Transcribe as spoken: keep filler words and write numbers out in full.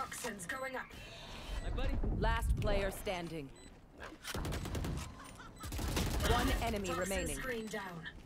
Toxins going up. My buddy. Last player standing. One enemy Toxin remaining. screen down.